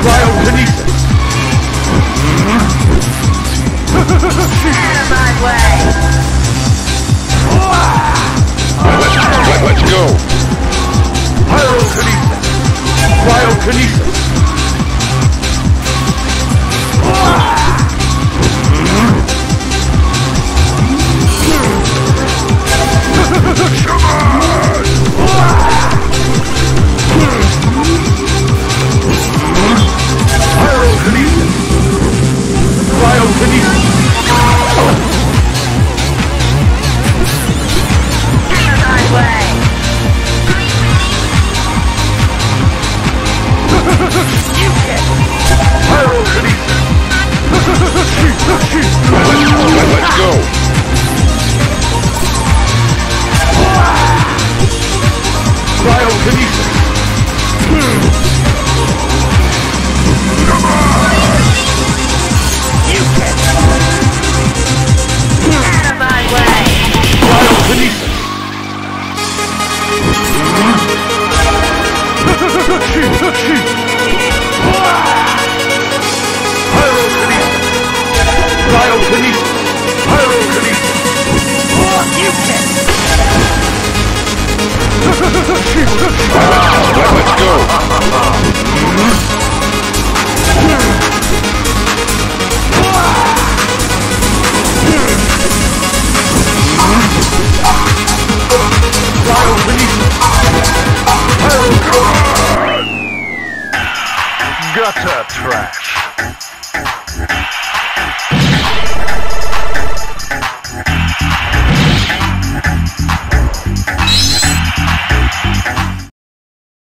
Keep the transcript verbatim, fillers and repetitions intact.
Cryokinesis! Out of my way! Let's, let, let's go! Pyrokinesis! Cryokinesis! Let's go! Cryokinesis! You can! Out of my way! Cryokinesis! Cryokinesis! Pyrokinesis! You can! Let's go! Gutter trash!